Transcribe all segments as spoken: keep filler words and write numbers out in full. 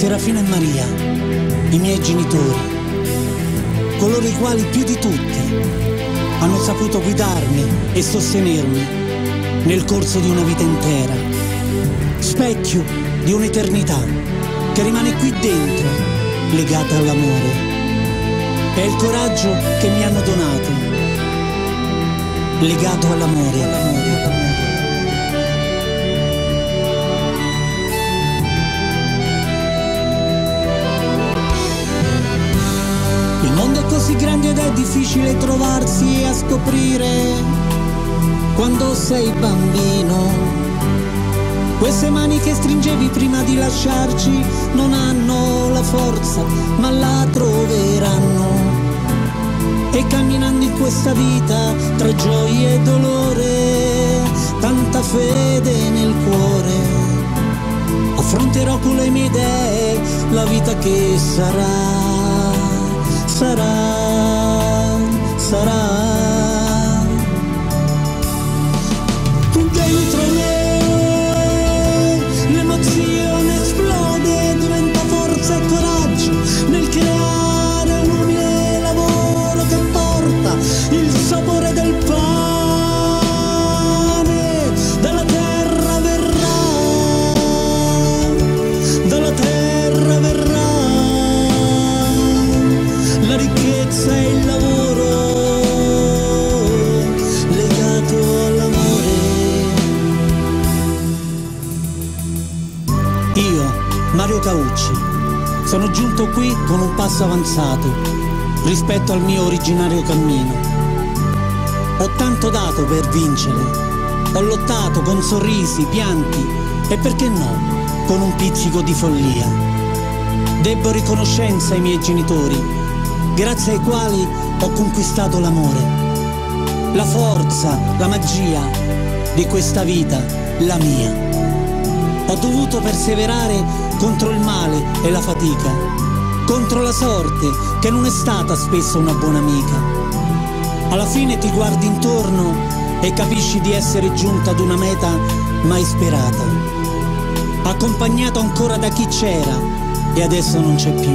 Serafina e Maria, i miei genitori, coloro i quali più di tutti hanno saputo guidarmi e sostenermi nel corso di una vita intera, specchio di un'eternità che rimane qui dentro, legata all'amore. È il coraggio che mi hanno donato, legato all'amore, all'amore, all'amore. Il mondo è così grande ed è difficile trovarsi a scoprire quando sei bambino. Queste mani che stringevi prima di lasciarci non hanno la forza, ma la troveranno. E camminando in questa vita tra gioie e dolore, tanta fede nel cuore, affronterò con le mie idee la vita che sarà, sarà, sarà. Dentro me l'emozione esplode, diventa forza e coraggio nel creare un umile lavoro che porta il sapore del pane. Dalla terra verrà, dalla terra verrà la ricchezza e il lavoro legato all'amore. Io, Mario Caucci, sono giunto qui con un passo avanzato rispetto al mio originario cammino. Ho tanto dato per vincere, ho lottato con sorrisi, pianti e perché no, con un pizzico di follia. Debbo riconoscenza ai miei genitori, grazie ai quali ho conquistato l'amore, la forza, la magia di questa vita, la mia. Ho dovuto perseverare contro il male e la fatica, contro la sorte che non è stata spesso una buona amica. Alla fine ti guardi intorno e capisci di essere giunta ad una meta mai sperata, accompagnato ancora da chi c'era e adesso non c'è più.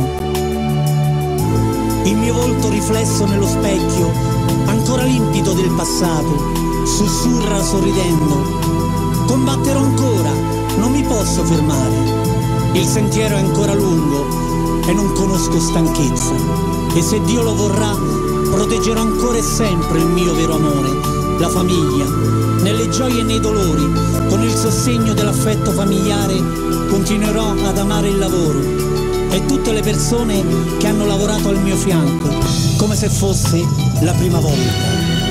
Il mio volto riflesso nello specchio, ancora limpido del passato, sussurra sorridendo: combatterò ancora, non mi posso fermare. Il sentiero è ancora lungo e non conosco stanchezza. E se Dio lo vorrà, proteggerò ancora e sempre il mio vero amore, la famiglia. Nelle gioie e nei dolori, con il sostegno dell'affetto familiare, continuerò ad amare il lavoro e tutte le persone che hanno lavorato al mio fianco, come se fosse la prima volta.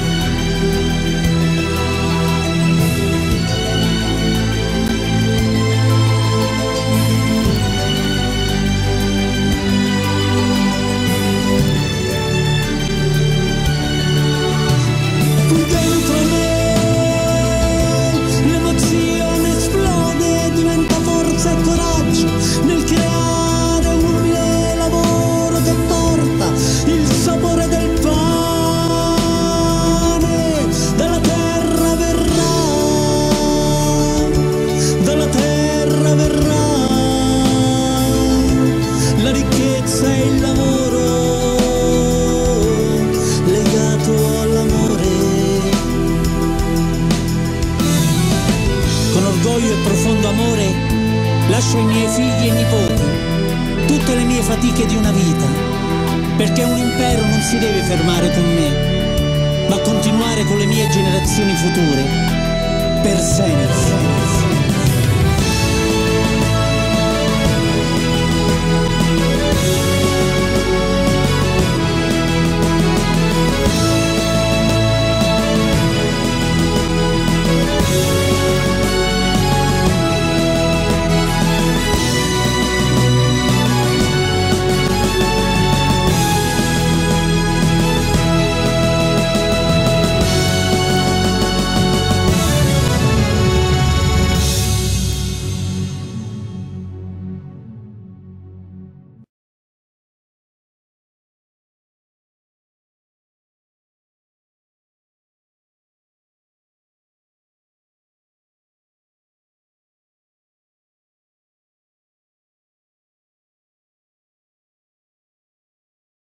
Lascio ai miei figli e nipoti tutte le mie fatiche di una vita, perché un impero non si deve fermare con me, ma continuare con le mie generazioni future per sempre.